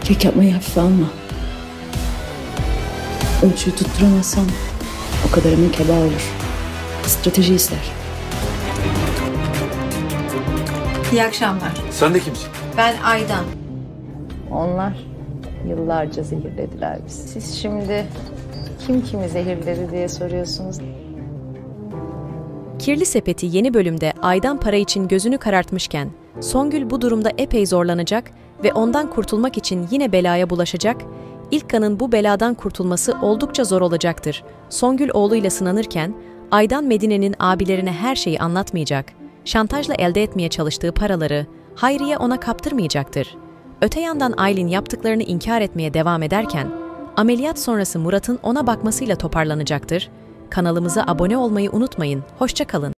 Kek yapmayı hafife alma. Ölçüyü tutturamazsan o kadar emek heba olur. Strateji ister. İyi akşamlar. Sen de kimsin? Ben Aydan. Onlar yıllarca zehirlediler bizi. Siz şimdi kim kimi zehirledi diye soruyorsunuz. Kirli Sepeti yeni bölümde Aydan para için gözünü karartmışken, Songül bu durumda epey zorlanacak ve ondan kurtulmak için yine belaya bulaşacak, İlkan'ın bu beladan kurtulması oldukça zor olacaktır. Songül oğluyla sınanırken, Aydan Medine'nin abilerine her şeyi anlatmayacak, şantajla elde etmeye çalıştığı paraları Hayriye ona kaptırmayacaktır. Öte yandan Aylin yaptıklarını inkar etmeye devam ederken, ameliyat sonrası Murat'ın ona bakmasıyla toparlanacaktır. Kanalımıza abone olmayı unutmayın. Hoşça kalın.